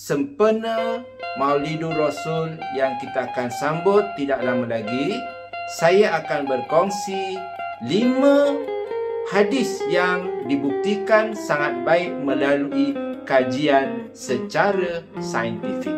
sempena Maulidur Rasul yang kita akan sambut tidak lama lagi, saya akan berkongsi 5 hadis yang dibuktikan sangat baik melalui kajian secara saintifik.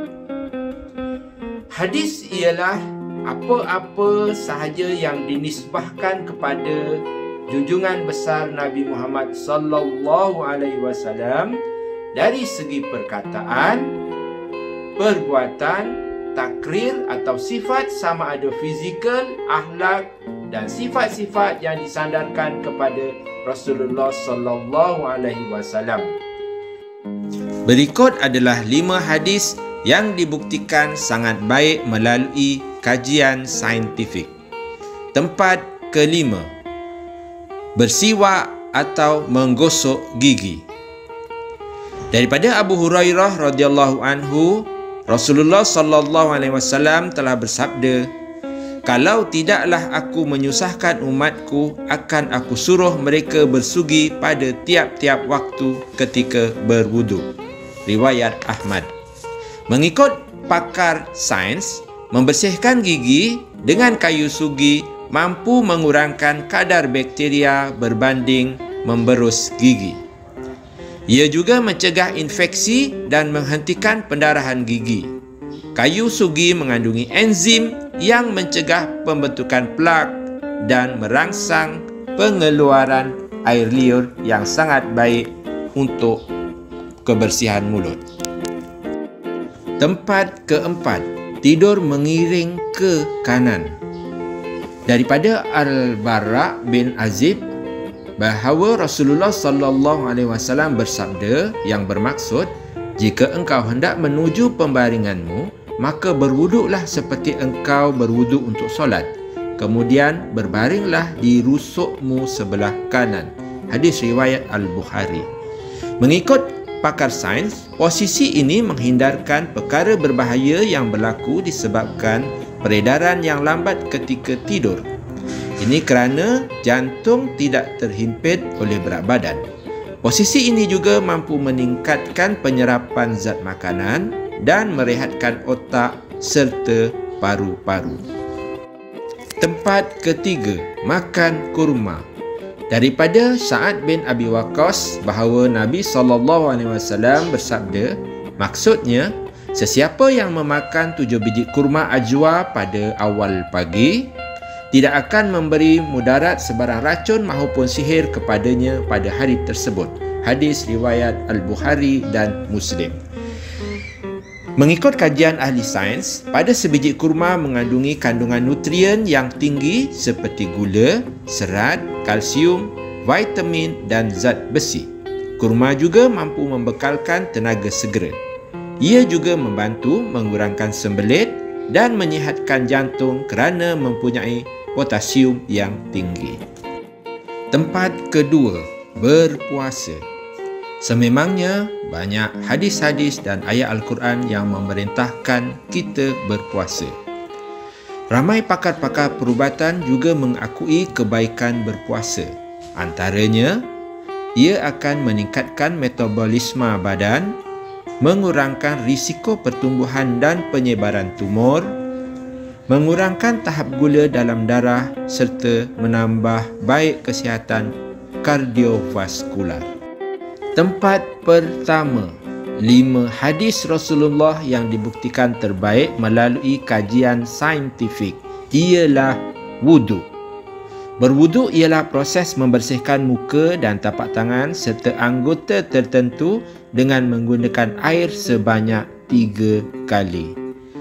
Hadis ialah apa-apa sahaja yang dinisbahkan kepada junjungan besar Nabi Muhammad sallallahu alaihi wasallam dari segi perkataan, perbuatan, takrir atau sifat sama ada fizikal, akhlak dan sifat-sifat yang disandarkan kepada Rasulullah sallallahu alaihi wasallam. Berikut adalah 5 hadis yang dibuktikan sangat baik melalui kajian saintifik. Tempat kelima, bersiwak atau menggosok gigi. Daripada Abu Hurairah radhiyallahu anhu, Rasulullah sallallahu alaihi wasallam telah bersabda, "Kalau tidaklah aku menyusahkan umatku, akan aku suruh mereka bersugi pada tiap-tiap waktu ketika berwudu." Riwayat Ahmad. Mengikut pakar sains, membersihkan gigi dengan kayu sugi mampu mengurangkan kadar bakteria berbanding memberus gigi. Ia juga mencegah infeksi dan menghentikan pendarahan gigi. Kayu sugi mengandungi enzim yang mencegah pembentukan plak dan merangsang pengeluaran air liur yang sangat baik untuk kebersihan mulut. Tempat keempat, tidur mengiring ke kanan. Daripada Al-Bara' bin Azib bahawa Rasulullah sallallahu alaihi wasallam bersabda yang bermaksud, "Jika engkau hendak menuju pembaringanmu, maka berwuduklah seperti engkau berwuduk untuk solat. Kemudian berbaringlah di rusukmu sebelah kanan." Hadis riwayat Al-Bukhari. Mengikut pakar sains, posisi ini menghindarkan perkara berbahaya yang berlaku disebabkan peredaran yang lambat ketika tidur. Ini kerana jantung tidak terhimpit oleh berat badan. Posisi ini juga mampu meningkatkan penyerapan zat makanan dan merehatkan otak serta paru-paru. Tempat ketiga, makan kurma. Daripada Sa'ad bin Abi Waqqas bahawa Nabi SAW bersabda, maksudnya, sesiapa yang memakan 7 biji kurma ajwa pada awal pagi tidak akan memberi mudarat sebarang racun maupun sihir kepadanya pada hari tersebut. Hadis riwayat Al-Bukhari dan Muslim. Mengikut kajian ahli sains, pada sebiji kurma mengandungi kandungan nutrien yang tinggi seperti gula, serat, kalsium, vitamin dan zat besi. Kurma juga mampu membekalkan tenaga segera. Ia juga membantu mengurangkan sembelit dan menyihatkan jantung kerana mempunyai potasium yang tinggi. Tempat kedua, berpuasa. Sememangnya banyak hadis-hadis dan ayat Al-Quran yang memerintahkan kita berpuasa. Ramai pakar-pakar perubatan juga mengakui kebaikan berpuasa. Antaranya, ia akan meningkatkan metabolisme badan, mengurangkan risiko pertumbuhan dan penyebaran tumor, mengurangkan tahap gula dalam darah serta menambah baik kesihatan kardiovaskular. Tempat pertama, 5 hadis Rasulullah yang dibuktikan terbaik melalui kajian saintifik ialah wuduk. Berwuduk ialah proses membersihkan muka dan tapak tangan serta anggota tertentu dengan menggunakan air sebanyak 3 kali.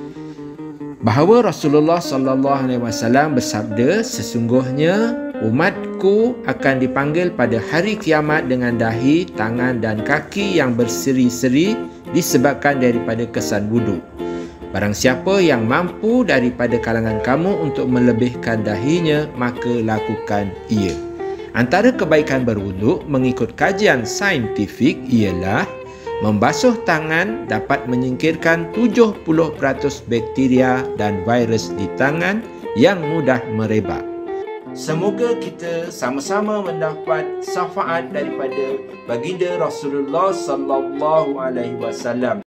Bahawa Rasulullah sallallahu alaihi wasallam bersabda, sesungguhnya umatku akan dipanggil pada hari kiamat dengan dahi, tangan dan kaki yang berseri-seri disebabkan daripada kesan wuduk. Barang siapa yang mampu daripada kalangan kamu untuk melebihkan dahinya, maka lakukan ia. Antara kebaikan berwuduk mengikut kajian saintifik ialah membasuh tangan dapat menyingkirkan 70% bakteria dan virus di tangan yang mudah merebak. Semoga kita sama-sama mendapat syafaat daripada baginda Rasulullah sallallahu alaihi wasallam.